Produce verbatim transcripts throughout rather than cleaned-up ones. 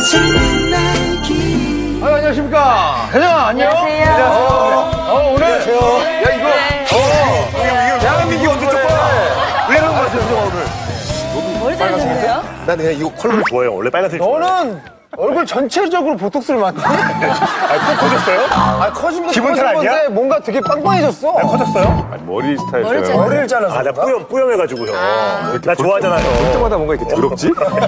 아, 안녕하십니까. 혜정아, 안녕. 안녕하세요. 안녕하세요. 어, 오늘. 안녕하세요. 야, 이거. 네. 어, 이거 대한민국이 언제 쪽 봐? 왜 이런 거 같아요, 혜정아, 오늘? 머리 자르셨어요? 난 그냥 이거 컬러를 좋아해요. 원래 빨간색. 너는 얼굴 전체적으로 보톡스를 맞네. 아, 또 커졌어요? 아, 커진 건 기분 커진 탓 아니야? 건데 뭔가 되게 빵빵해졌어. 아, 커졌어요? 아니, 머리 스타일 머리 때문에. 잘라. 머리를 잘라서. 아, 나 뿌염, 뿌염해가지고, 형. 나 좋아하잖아요. 볼 때마다 뭔가 이렇게 더럽지?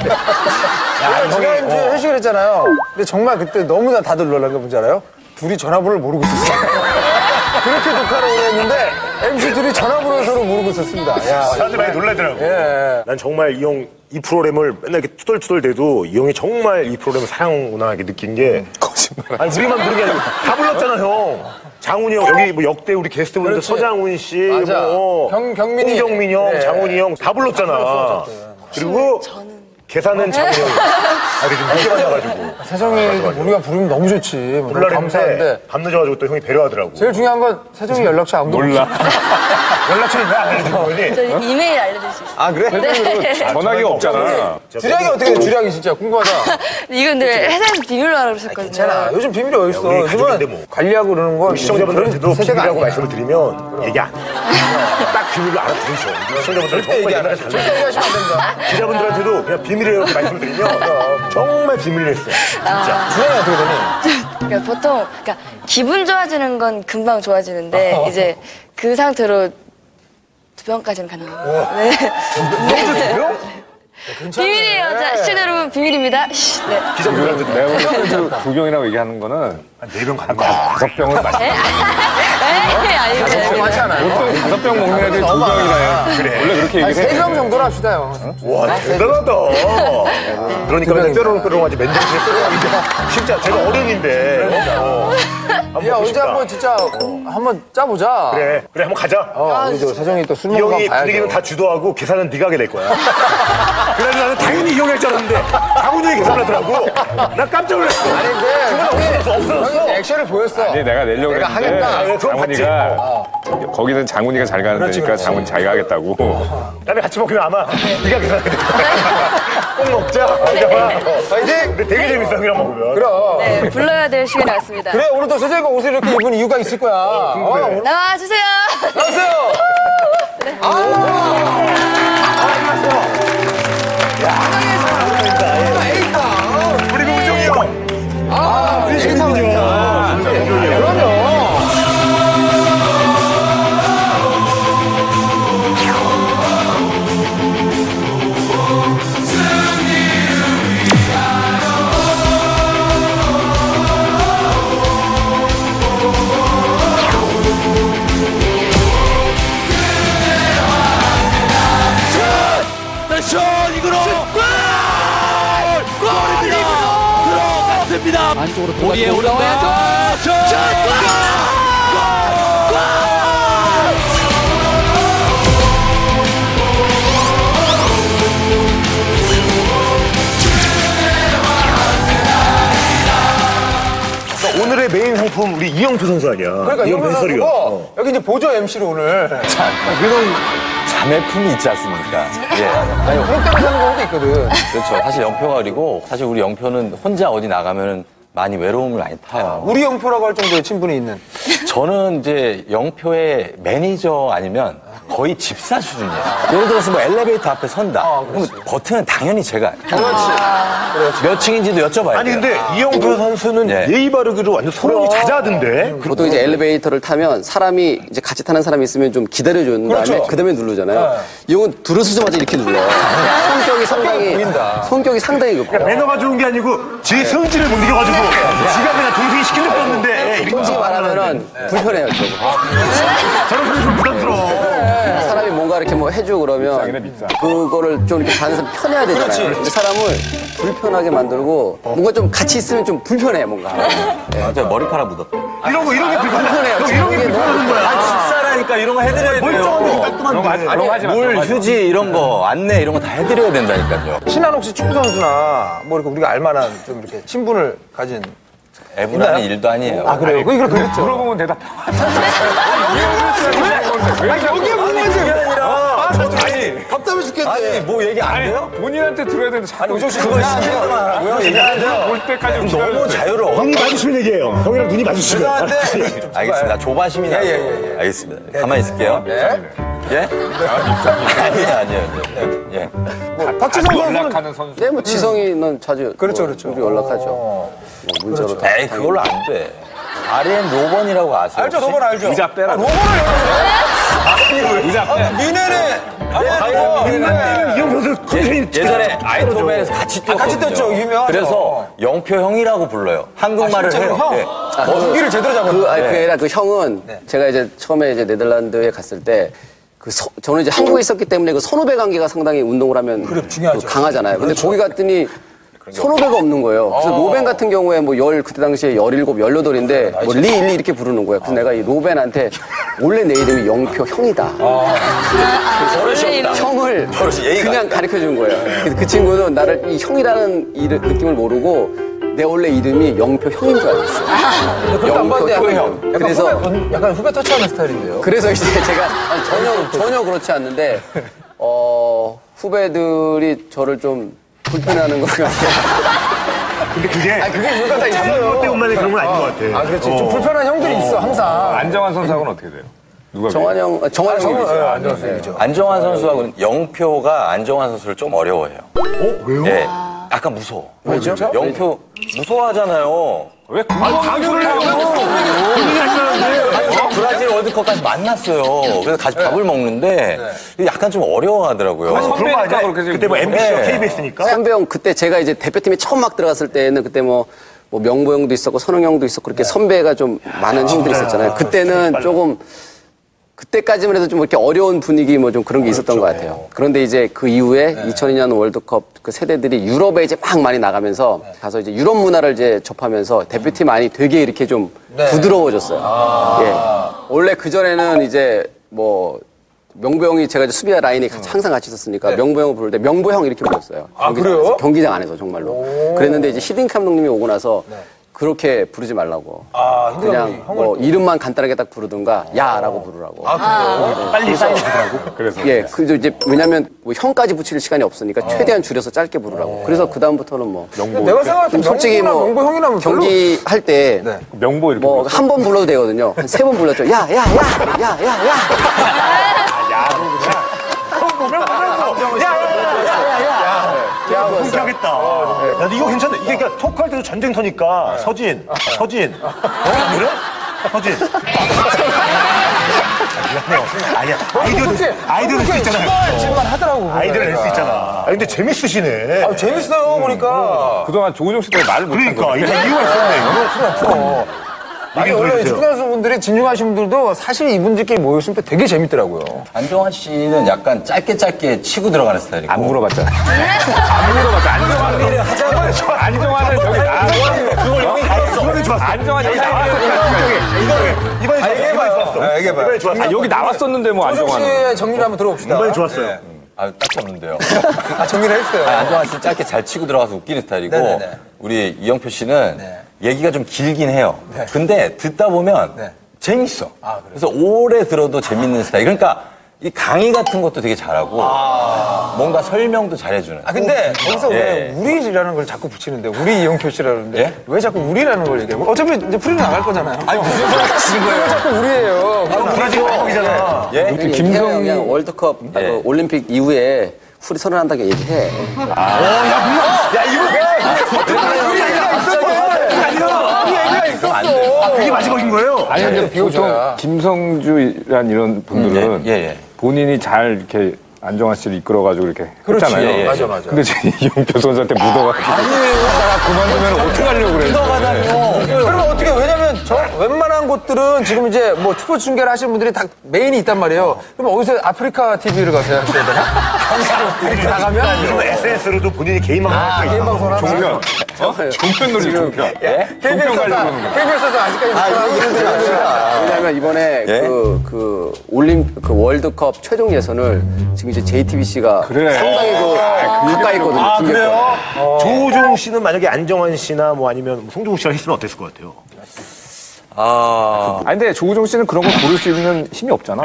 야, 제가 이제 회식을 했잖아요. 근데 정말 그때 너무나 다들 놀란 게 뭔지 알아요? 둘이 전화번호를 모르고 있었어. 그렇게 녹화를 오래 했는데 엠씨 둘이 전화번호를 서로 모르고 있었습니다. 야, 사람들이 많이 놀라더라고. 예. 난 정말 이 형, 이 프로그램을 맨날 이렇게 투덜투덜 대도 이 형이 정말 이 프로그램을 사랑하구나 이렇게 느낀 게. 거짓말. 아니, 우리만 부른 게 아니고 다 불렀잖아, 형. 장훈이 형, 여기 뭐 역대 우리 게스트분들 그렇지. 서장훈 씨, 맞아. 뭐. 경- 경민이. 홍경민 형, 네. 장훈이 형 다 불렀잖아. 그리고 계산은 장훈이 형. 아, 이게 좀 늦게 만나가지고. 세정이도 우리가 부르면 너무 좋지. 너무 불러냈는데 감사한데. 밤 늦어가지고 또 형이 배려하더라고. 제일 중요한 건 세정이 연락처 아무도 몰라. 연락처를 왜 안 알려준 거니? 저 이메일 알려줄 수 있어요. 아, 그래? 네. 전화기가 없잖아. 주량이 어떻게 돼? 주량이 진짜 궁금하다. 이건 늘 회사에서 비밀로 하라고 그러셨거든요. 괜찮아. 요즘 비밀이 어딨어. 우리 가족인데 요즘은 뭐. 관리하고 그러는 건 시청자분들한테도 요즘 세대가 비밀이라고 아니야. 말씀을 드리면 얘기 안 해. 딱 비밀로 알아들으셔. 시청자분들 절대 얘기 안 정말 해. 절대 얘기하시면 안 된다. 기자분들한테도 그냥 비밀이라고 말씀을 드리면 정말 비밀로 했어. 진짜. 주량이 어떻게 되니? 그러니까 보통 그러니까 기분 좋아지는 건 금방 좋아지는데 이제 그 상태로 두 병까지는 가능해요. 네. 그래요? 비밀이에요. 자, 시청자 여러분 비밀입니다. 시, 네. 기자분들한테도 내가 볼때 두 병이라고 얘기하는 거는 네병 가는 다- 거야. 다섯 병을 마시 에? 에이, 아니에요. 많지 않아요. 보통 다섯 병 먹는 애들이 두 병이라 해. 그래. 원래 그렇게 아니, 얘기를 해. 세 병 정도로 합시다, 형. 와, 대단하다. 그러니까 맨날 뾰로롱뾰로롱하지 맨정신에 뾰로롱하는데 진짜 제가 어른인데. 어. 한번 야, 보고 언제 싶다. 한번 진짜 한번 짜보자. 그래, 그래 한번 가자. 어, 우리 저 세정이 또 술 이 먹으면 형이 봐야죠. 분위기는 다 주도하고 계산은 네가 하게 될 거야. 그래서 나는 당연히 이 형이 할 줄 알았는데 장훈이 형이 계산하더라고. 나 깜짝 놀랐어. 아니, 근데 없어졌어, 없어졌어. 형이 액션을 보였어. 아니, 내가 내려고 내가 했는데 하겠다. 아, 그건 장훈이가 거기는 장훈이가 잘 가는 그렇지, 데니까 그렇지. 장훈이 자기가 하겠다고. 그다음에 같이 먹으면 아마 네가 계산하게 될 거야. 꼭 먹자. 알잖아. 파이팅! 근데 되게 재밌어, 그냥 먹으면. 그럼. 네, 불러야 될 시간이 왔습니다. 그래, 오늘 또 세정이가 옷을 이렇게 입은 이유가 있을 거야. 어, 그래. 오늘 나와주세요. 나오세요. 우리 그 우정이 형. 아, 우리 식탁 식탁. 그럼요. 슛! 이거로 골! 골입니다! 들어갔습니다. 안쪽으로 우리의 올라와야죠. 슛! 골! 골! 그러니까 오늘의 메인 상품 우리 이영표 선수 아니야. 그러니까 이영표 이영표 해설이요. 선수고 어. 여기 이제 보조 엠씨로 오늘. 그런 자매품이 있지 않습니까? 예. 아니, 그런 때문에 사는 경우도 있거든. 그렇죠. 사실 영표가 그리고 사실 우리 영표는 혼자 어디 나가면은 많이 외로움을 많이 타요. 우리 영표라고 할 정도의 친분이 있는. 저는 이제 영표의 매니저 아니면 거의 집사 수준이에요. 예를 들어서 뭐 엘리베이터 앞에 선다. 그럼 버튼은 당연히 제가. 그렇지. 몇 층인지도 여쭤봐야 아니 돼요. 근데 이영표 선수는 네. 예의 바르기로 완전 소름이 자자하던데. 보통 이제 엘리베이터를 타면 사람이 이제 같이 타는 사람이 있으면 좀 기다려주는 그렇죠. 다음에 그다음에 누르잖아요. 이 형은 들어서자마자 이렇게 눌러요. 성격이 상당히 보인다. 성격이 상당히 급해요. 매너가 좋은 게 아니고 지 성질을 못 이겨가지고 지가 그냥 동생이 시킨 적도 없는데 이렇게 솔직히 말하면은 불편해요, 저거. 저런 소리 좀 부담스러워. 사람이 뭔가 이렇게 뭐 해주고 그러면 그거를 좀 이렇게 다른 사람 편해야 되잖아요. 근데 사람을 불편하게 만들고 뭔가 좀 같이 있으면 좀 불편해, 뭔가. 아, 저 머리카락 묻었다. 이런 거 이런 게 불편해. 불편해요. 너 이런 게 이게 불편한 거야. 집사라니까 이런 거 해드려야 멀쩡하게 깔끔한데. 그런 거 하지 마. 물, 휴지 이런 거, 안내 이런 거 다 해드려야 된다니까요. 신한 혹시 축구 선수나 뭐 이렇게 우리가 알만한 좀 이렇게 친분을 가진. 애분하는 일도 아니에요. 아, 그래요? 그게 그렇겠죠. 물어보면 대답. 여기에 궁금한지. 아니 아니, 답답해 죽겠네. 아니, 뭐 얘기 안 해요? 본인한테 들어야 되는데 자꾸 우정 씨 그걸 시키지만 하라고요? 얘기 안 해요? 볼 때까지 너무 기다려요. 자유로워. 눈이 마주치면 얘기해요. 형이랑 눈이 마주치면. 죄송한데. 알겠습니다. 조바심이 나서. 예, 예, 예. 알겠습니다. 가만히 있을게요. 네. 예? 아니에요, 아니에요. 예. 뭐, 박지성 선수는 연락하는 선수. 네, 뭐 지성이는 자주 그렇죠, 뭐 그렇죠. 자주 연락하죠. 뭐 문자로 다. 에이, 그걸로 안 돼. 알엠 로번이라고 아세요? 알죠, 혹시? 로번 알죠. 의자 빼라. 아, 로번을 의자 빼. 미네네. 이 형 선수 컨디션이 예전에 아이돌맨에서 같이 뛰었거든요. 같이 뛰었죠, 유명하죠. 그래서 영표 형이라고 불러요. 한국말을 아, 실제로 해요. 형? 네. 아, 그, 기를 제대로 잡았네. 그, 아니, 그게 아니라 그 형은 제가 이제 처음에 이제 네덜란드에 갔을 때 그 저는 이제 한국에 있었기 때문에 그 선후배 관계가 상당히 운동을 하면 그래, 중요하죠. 그 강하잖아요. 근데 거기 갔더니 선후배가 없는 거예요. 그래서 로벤 같은 경우에 뭐 열, 그때 당시에 열일곱, 열여덟인데 뭐 리, 리 이렇게 부르는 거예요. 그래서 내가 이 로벤한테 원래 내 이름이 영표 형이다. 원래 형을 버릇이 예의가 그냥 가르쳐 준 거예요. 그래서 그 친구는 나를 이 형이라는 이름, 느낌을 모르고 내 원래 이름이 영표 형인 줄 알았어요. 그것도 안 봤는데 영표 약간, 형. 약간 그래서 후배, 약간 후배 터치하는 스타일인데요. 그래서 이제 제가 아니, 전혀 전혀 그렇지 않는데 어, 후배들이 저를 좀 불편해하는 것 같아요. 근데 그게 아, 그게 이유가 다 것 있어요. 때문만의 그런 건 아닌 것 같아. 아, 그렇지. 좀 불편한 형들이 있어, 항상. 안정환 선수하고는 어떻게 돼요? 누가 정환 형, 아, 정환 형이죠. 안정환 선수죠. 안정환 선수하고는 영표가 안정환 선수를 좀 어려워해요. 어? 왜요? 예. 약간 무서워. 왜죠? 영표 무서워하잖아요. 왜 강조를 해요? 브라질 월드컵까지 만났어요. 그래서 같이 밥을 먹는데 약간 좀 어려워하더라고요. 그런 거 선배니까 아니야? 그렇게 그때 뭐 엠비씨와 네. 케이비에스니까? 선배 형 그때 제가 이제 대표팀에 처음 막 들어갔을 때는 그때 뭐, 뭐 명보 형도 있었고 선웅 형도 있었고 그렇게 선배가 좀 많은 형들이 있었잖아요. 그때는 조금 그때까지만 해도 좀 이렇게 어려운 분위기 뭐 좀 그런 게 있었던 것 같아요. 그런데 이제 그 이후에 이천이 년 월드컵 그 세대들이 유럽에 이제 막 많이 나가면서 가서 이제 유럽 문화를 이제 접하면서 대표팀 안이 되게 이렇게 좀 부드러워졌어요. 예. 원래 그전에는 이제 뭐 명보 형이 제가 이제 수비와 라인에 같이 항상 같이 있었으니까 명보 형을 부를 때 명보 형 이렇게 불렀어요. 아, 경기장에서. 그래요? 경기장 안에서 정말로. 그랬는데 이제 히딩 감독님이 오고 나서 그렇게 부르지 말라고. 아, 힌딩 그냥 감독이 형을 뭐 이름만 간단하게 딱 부르든가 야라고 부르라고. 빨리 사인 주더라고. 그래서 예, 그래서 이제 왜냐면 뭐 형까지 붙일 시간이 없으니까 최대한 줄여서 짧게 부르라고. 그래서 그 다음부터는 뭐 내가 생각할 때 솔직히 뭐 명보 형이라면 별로. 경기 할 때 명보 이렇게 뭐 한 번 불러도 되거든요. 한 세 번 불렀죠. 야, 야, 야, 야, 야, 야. 야, 그렇게 하겠다. 야, 근데 이거 괜찮네. 이게 그러니까 토크할 때도 전쟁터니까 서진, 서진. 어? 그래? 서진. 미안해요. 아니야. 아이디어 낼 수, 아이디어 낼 수 있잖아요. 질만 하더라고. 아이디어 낼 수 있잖아. 아, 근데 재밌으시네. 아, 재밌어요, 보니까. 그동안 조우종 씨 때문에 말을 못한 그러니까, 거예요. 이게 이유가 있었네. 이거. 아니, 얘기 좀 원래 해주세요. 축구 선수분들이 진중하신 분들도 사실 이분들끼리 모였을 때 되게 재밌더라고요. 안정환 씨는 약간 짧게 짧게 치고 들어가는 스타일이고. 안 물어봤잖아. 안 물어봤잖아. 안정환은 안정환은 저기 나 그걸 형이 다 했어. 이번에 좋았어. 안정환 여기 나왔었잖아. 이번에, 이번에 좋았어. 이번에 좋았어. 아, 얘기해봐요. 이번에 좋았어. 아, 여기 나왔었는데 뭐 조정 안정환은. 씨의 정리를 한번 들어봅시다. 이번에 좋았어요. 아, 딱히 없는데요. 아, 정리를 했어요. 아니, 안정환 씨는 짧게 잘 치고 들어가서 웃기는 스타일이고 네네네. 우리 이영표 씨는 네. 얘기가 좀 길긴 해요. 근데 듣다 보면 네. 재밌어. 아, 그래서 오래 들어도 재밌는 스타일. 그러니까 이 강의 같은 것도 되게 잘하고 뭔가 설명도 잘해주는. 아, 근데 거기서 예. 왜 우리라는 걸 자꾸 붙이는데, 우리 이영표 씨라는데. 예? 왜 자꾸 우리라는 걸 얘기해요? 어차피 이제 프리로 나갈 거잖아요. 아니 무슨 소리 하시는 왜 거예요? 자꾸 우리예요? 브라질 발목이잖아. 예? 김성 그냥 월드컵 아, 예. 그 올림픽 이후에 풀이 선언한다고 얘기해. 야, 이거 아, 그게 마지막인 거예요? 아니 근데 보통 김성주란 이런 분들은 예, 예, 예. 본인이 잘 이렇게 안정환 씨를 이끌어가지고 이렇게 그렇지. 했잖아요. 예, 예. 맞아, 맞아. 근데 제 이영표 선수한테 묻어가지고 하다가 그만두면 어떻게 하려고 그래? 그러면 어떻게, 왜냐면 저 웬만한 곳들은 지금 이제 뭐 스포츠 중계를 하시는 분들이 다 메인이 있단 말이에요. 그럼 어디서 아프리카 티비를 가서 하셔야 되나? 항상 나가면? 그리고 에스엔에스로도 본인이 개인 방송 할 개인 수 있어. 방송 하면. 종편. 종편 놀이 종편. 예? 케이비에스에서, 케이비에스에서 아직까지 하는 분들이 아니라. 왜냐면 이번에 예? 그, 그 올림 그 월드컵 최종 예선을 지금 이제 제이티비씨가 그래. 상당히 그 가까이 있거든요. 아, 중계권. 그래요? 조우종 씨는 만약에 안정환 씨나 뭐 아니면 송중국 씨랑 했으면 어땠을 것 같아요? 아. 아니, 근데 조우종 씨는 그런 걸 고를 수 있는 힘이 없잖아.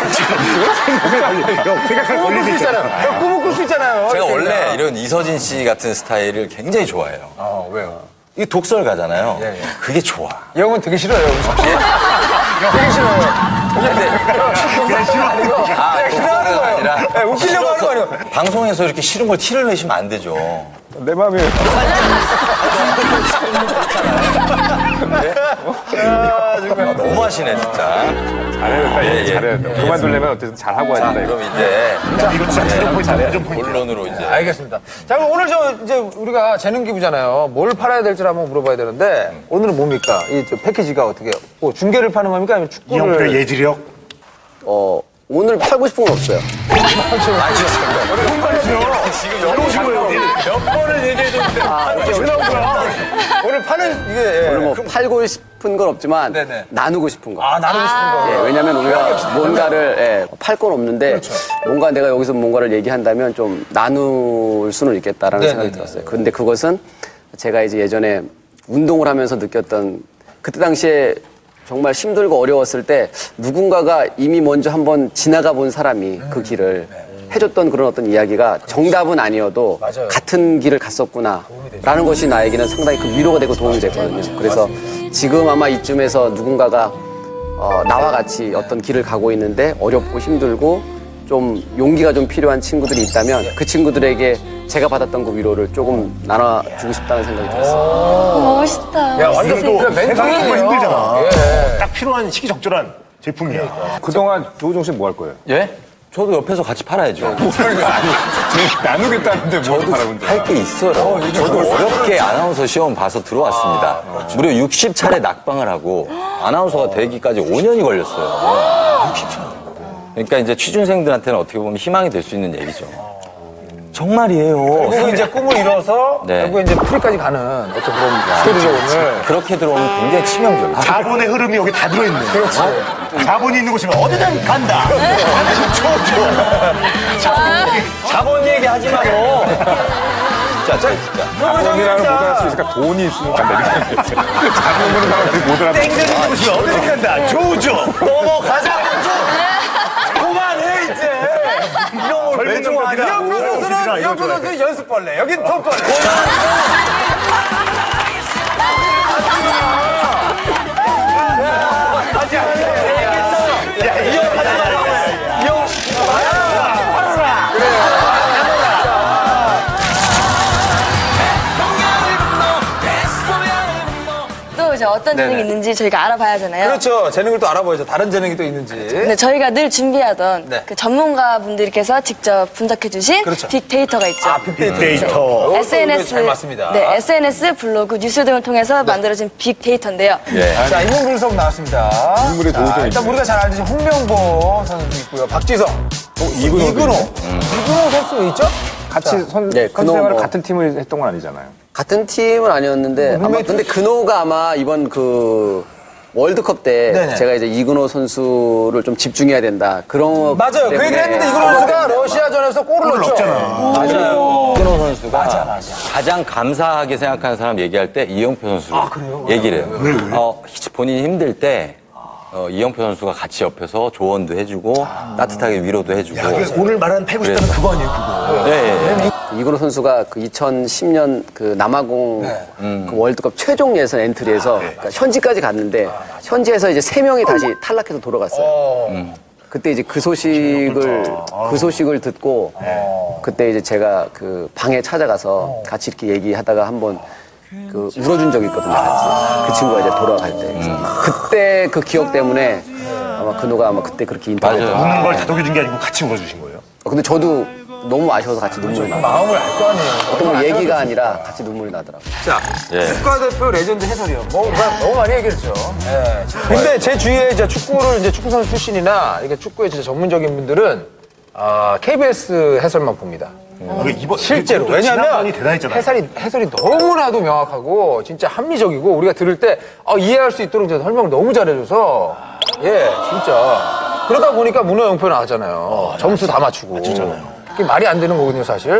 생각할 꿈을 꿀 수 권리도 있잖아. 있잖아요. 형, 꿈을 꿀 수 있잖아요. 제가 그러니까. 원래 이런 이서진 씨 같은 스타일을 굉장히 좋아해요. 어, 왜요? 이 독설가잖아요. 예, 예. 그게 좋아. 이 형은 되게 싫어요. 되게 싫어요. 그냥 싫어. 아, 그냥 싫어하는 독설가가 거예요. 아니라 네, 웃기려고 하는 거 아니에요. 방송에서 이렇게 싫은 걸 티를 내시면 안 되죠. 내 마음이에요. 아, 너무 하시네, 진짜. 잘해야 예, 예. 잘해야 돼. 그만두려면 어쨌든 잘하고 자, 해야 된다. 그럼 이제 이거 진짜 트로 포인트 잘해야 좀 포인트. 본론으로 이제. 알겠습니다. 자, 그럼 오늘 저 이제 우리가 재능 기부잖아요. 뭘 팔아야 될지 한번 물어봐야 되는데 오늘은 뭡니까? 이 저 패키지가 어떻게? 뭐 중계를 파는 겁니까? 아니면 이영표의 축구를? 예지력. 어, 오늘 팔고 싶은 건 없어요. 지금 열오신 거예요. 몇 번을 얘기해줬는데. 왜 나온 거야? 오늘 파는 이게 예. 오늘 뭐 팔고 싶은 건 없지만 네네. 나누고 싶은 거. 아 나누고 싶은 거. 예, 왜냐면 우리가 뭔가를 예, 팔 건 없는데 뭔가 내가 여기서 뭔가를 얘기한다면 좀 나눌 수는 있겠다라는 네네네. 생각이 들었어요. 그런데 그것은 제가 이제 예전에 운동을 하면서 느꼈던 그때 당시에 정말 힘들고 어려웠을 때 누군가가 이미 먼저 한번 지나가 본 사람이 그 길을 해줬던 그런 어떤 이야기가 정답은 아니어도 맞아요. 같은 길을 갔었구나라는 것이 나에게는 상당히 그 위로가 되고 도움이 됐거든요. 그래서 지금 아마 이쯤에서 누군가가 어, 나와 같이 어떤 길을 가고 있는데 어렵고 힘들고 좀 용기가 좀 필요한 친구들이 있다면 그 친구들에게 제가 받았던 그 위로를 조금 나눠주고 싶다는 생각이 들었어요. 멋있다. 야 완전 또 그 세상이 정말 멘토링이에요. 힘들잖아. 예. 딱 필요한 시기적절한 제품이야. 그동안 조우종 씨는 뭐 할 거예요? 예? 저도 옆에서 같이 팔아야죠. 아니, 나누겠다는데 뭘 바라본데. 할 게 있어요. 저도 어렵게 아나운서 시험 봐서 들어왔습니다. 무려 육십 차례 낙방을 하고 아나운서가 되기까지 오 년이 걸렸어요. 육십 차례. 그러니까 이제 취준생들한테는 어떻게 보면 희망이 될 수 있는 얘기죠. 정말이에요. 결국 이제 꿈을 이뤄서 네. 결국 이제 프리까지 가는 어떤 그런 스토리죠 오늘. 그렇게 들어오면 굉장히 치명적이에요. 자본의 흐름이 여기 다 들어있네. 그렇지. 자본이 있는 곳이면 어디든 간다. 자본 얘기 하지 마, 너. 진짜, 진짜, 진짜. 자본이라는 못 알아쓰니까 돈이 있으니까 내리는 거죠. 자본 보는 사람들이 못 알아듣 땡겨진 곳이면 어디든 간다. 조우죠. 넘어가자, 그만해, 이제. 이런 걸 왜 좋아하냐. 이영표 선수는 이영표 선수는 연습벌레. 여긴 돈벌레. 또 이제 어떤 재능이 있는지 저희가 알아봐야 하잖아요. 그렇죠. 재능을 또 알아봐야죠. 다른 재능이 또 있는지. 근데 저희가 늘 준비하던 네. 그 전문가분들께서 직접 분석해주신 그렇죠. 빅데이터가 있죠. 아, 빅데이터. 데이터. 에스엔에스 잘 맞습니다. 네, 에스엔에스, 블로그, 뉴스 등을 통해서 만들어진 빅데이터인데요. 예. 자, 인물 분석 나왔습니다. 인물의 자, 도우정이 일단 있네. 우리가 잘 알듯이 홍명보 선수 있고요. 박지성. 어, 이근호. 이근호. 이근호 선수 있죠? 같이 선, 네, 선수 생활을 그놈 뭐- 같은 팀을 했던 건 아니잖아요. 같은 팀은 아니었는데 아마 룸메이트? 근데 근호가 아마 이번 그 월드컵 때 네네. 제가 이제 이근호 선수를 좀 집중해야 된다 그런 맞아요. 그 얘기를 했는데 이근호 선수가 러시아전에서 골을 넣었죠. 맞아요. 이근호 선수가 가장 감사하게 생각하는 사람 얘기할 때 이영표 선수를 얘기를 해요. 어, 본인이 힘들 때 어, 이영표 선수가 같이 옆에서 조언도 해주고 따뜻하게 위로도 해주고. 그래서 오늘 말하는 패고 싶다는 그거 아니에요, 그거. 예, 예. 이근호 선수가 그 이천십 년 그 남아공 네. 그 월드컵 최종 예선 엔트리에서 그러니까 현지까지 갔는데 현지에서 이제 세 명이 다시 탈락해서 돌아갔어요. 음. 그때 이제 그 소식을 그 소식을 듣고 그때 이제 제가 그 방에 찾아가서 같이 이렇게 얘기하다가 한번 그 울어준 적이 있거든요. 같이 그 친구가 이제 돌아갈 때 그래서 그때 그 기억 때문에 아마 근호가 아마 그때 그렇게 인터뷰했던 맞아요. 우는 걸 다독여준 게 아니고 같이 울어주신 거예요? 근데 저도 너무 아쉬워서 같이 눈물이 나더라고요. 마음을 알 거 아니에요. 어떤 뭐 얘기가 아니라 같이 눈물이 나더라고요. 자, 예. 국가대표 레전드 해설이요. 뭐, 그냥 너무 많이 얘기했죠. 예. 근데 제 주위에 이제 축구를 이제 축구 선수 출신이나 이게 축구에 진짜 전문적인 분들은 아, 케이비에스 해설만 봅니다. 아, 이번 실제로. 이것도 지난번이 왜냐면 대단했잖아요. 해설이, 해설이 너무나도 명확하고 진짜 합리적이고 우리가 들을 때 어, 이해할 수 있도록 진짜 설명을 너무 잘해줘서 예, 진짜. 그러다 보니까 문화영표 나왔잖아요. 점수 다 맞추고. 맞추잖아요. 그게 말이 안 되는 거거든요, 사실.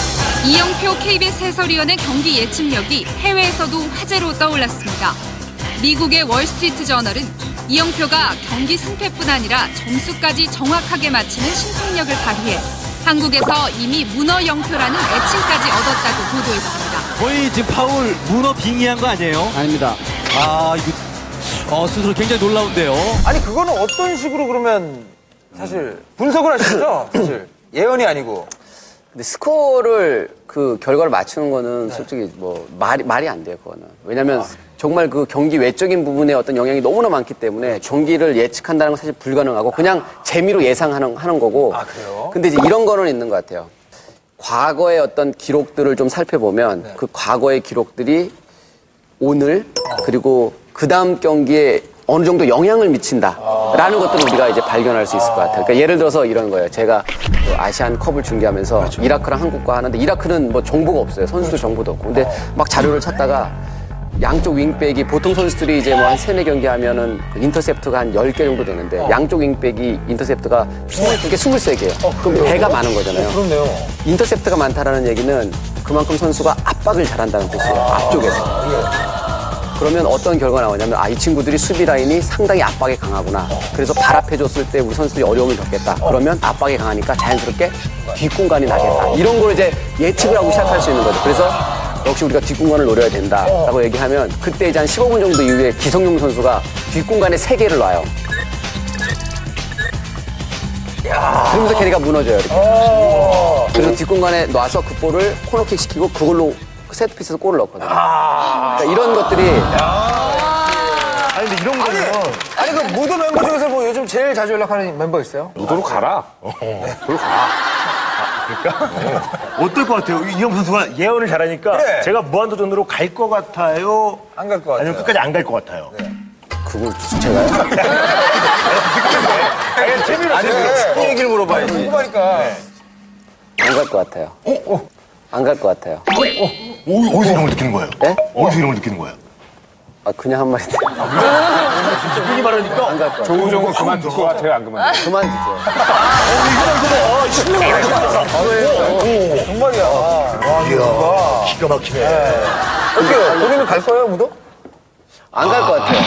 이영표 케이비에스 해설위원의 경기 예측력이 해외에서도 화제로 떠올랐습니다. 미국의 월스트리트 저널은 이영표가 경기 승패뿐 아니라 점수까지 정확하게 맞히는 심통력을 발휘해 한국에서 이미 문어 영표라는 애칭까지 얻었다고 보도했습니다. 거의 지금 파울 문어 빙의한 거 아니에요? 아닙니다. 아, 이거 어, 스스로 굉장히 놀라운데요. 아니 그거는 어떤 식으로 그러면 사실 분석을 하시죠? 사실 예언이 아니고. 근데 스코어를 그 결과를 맞추는 거는 솔직히 뭐 말이 말이 안 돼요, 그거는. 왜냐면 정말 그 경기 외적인 부분에 어떤 영향이 너무나 많기 때문에 경기를 예측한다는 건 사실 불가능하고 그냥 재미로 예상하는 하는 거고. 아, 그래요? 근데 이제 이런 거는 있는 것 같아요. 과거의 어떤 기록들을 좀 살펴보면 그 과거의 기록들이 오늘 그리고 그 다음 경기에 어느 정도 영향을 미친다라는 것들을 우리가 이제 발견할 수 있을 것 같아요. 그러니까 예를 들어서 이런 거예요. 제가 그 아시안 컵을 중계하면서 그렇죠. 이라크랑 한국과 하는데 이라크는 뭐 정보가 없어요. 선수도 정보도 없고. 근데 막 자료를 찾다가 양쪽 윙백이 보통 선수들이 이제 뭐 한 세네 경기 하면은 그 인터셉트가 한 열 개 정도 되는데 어. 양쪽 윙백이 인터셉트가 스물두 개, 스물세 개예요. 어, 그럼 배가 많은 거잖아요. 어, 그렇네요. 인터셉트가 많다라는 얘기는 그만큼 선수가 압박을 잘한다는 뜻이에요. 아, 앞쪽에서. 예. 그러면 어떤 결과가 나오냐면 아, 이 친구들이 수비 라인이 상당히 압박에 강하구나. 그래서 발압해줬을 때 우리 선수들이 어려움을 겪겠다. 그러면 압박에 강하니까 자연스럽게 뒷공간이 나겠다. 이런 걸 이제 예측을 하고 시작할 수 있는 거죠. 그래서 역시 우리가 뒷공간을 노려야 된다라고 얘기하면 그때 이제 한 십오 분 정도 이후에 기성용 선수가 뒷공간에 세 개를 놔요. 그러면서 걔네가 무너져요. 이렇게. 그래서 뒷공간에 놔서 그 볼을 코너킥 시키고 그걸로 세트피스에서 골을 넣었거든요. 그러니까 이런 것들이. 아니, 근데 이런 거는. 아니 그 무도 멤버 중에서 뭐 요즘 제일 자주 연락하는 멤버 있어요? 무도로 가라. 어, 그걸 가. 그러니까 어떨 것 같아요? 이영 선수가 예언을 잘하니까 그래. 제가 무한도전으로 갈 것 같아요? 안 갈 것 같아요. 아니면 끝까지 안 갈 것 같아요? 네. 그걸 제가요? 아니, 재미로 아니, 재미로. 이 얘기를 물어봐야지. 궁금하니까. 안 갈 것 같아요. 안 갈 것 같아요. 어, 어, 어디서 이런 걸 느끼는 거예요? 네? 어디서 이런 걸 느끼는 거예요? 아, 그냥 한 말인데. 진짜 괜히 말하니까 안 갈 것 같아요. 조우종은 그만 둘 것 같아요, 안 그만. 그만 두죠. 정말이야. 이야, 기가 막히네. 어때요? 본인은 갈 거예요, 무도? 안 갈 것 같아요.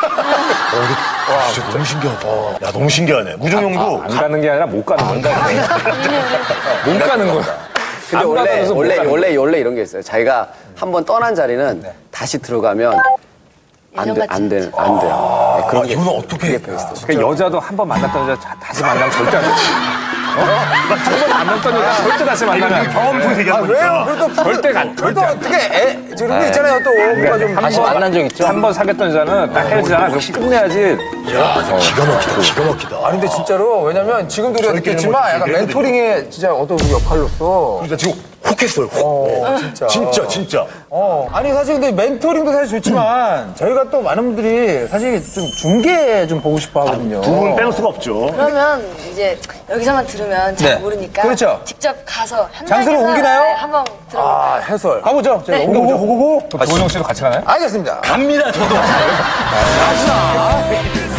와, 진짜 너무 신기하다. 야, 너무 신기하네. 무중용도 안 가는 게 아니라 못 가는 거야. 못 가는 거야. 근데 안 원래, 받아서 못 원래, 가는 원래, 원래 이런 게 있어요. 자기가 한 번 떠난 자리는 다시 들어가면 안 돼, 안 돼, 안 돼요. 네, 그런 게 이거는 있어요. 어떻게 해? 그 여자도 한 번 만났던 여자 자- 다시 만나면 절대 안 돼. 한 번 만났던 여자 절대 다시 만나면 경험 통해서 얘기하는 아, 왜요? 거니까. 그래도 절대 가, 그래도 절대 안 어떻게 애, 저런 거 있잖아요, 또. 뭔가 좀. 다시 만난 적 있죠? 한 번 사귀었던 여자는 딱 헤어지잖아. 그럼 끝내야지. 야, 기가 막히다, 기가 막히다. 아니, 근데 진짜로, 왜냐면 지금도 우리가 저희끼리는 느꼈지만 뭐 약간 얘기해도 멘토링의 진짜 어떤 우리 역할로서. 그러니까 지금 훅 했어요, 훅. 어, 진짜. 진짜, 진짜. 어, 아니 사실 근데 멘토링도 사실 좋지만 저희가 또 많은 분들이 사실 좀 중계 좀 보고 싶어 하거든요. 두 분은 빼놓을 수가 없죠. 그러면 이제 여기서만 들으면 잘 네. 모르니까 그렇죠. 직접 가서 현장에서 장소를 옮기나요? 네, 한번 들어볼까요? 아, 해설. 가보죠. 제가 네. 옮겨보죠. 고고고. 조우종 씨도 같이 가나요? 알겠습니다. 갑니다, 저도. 가시다.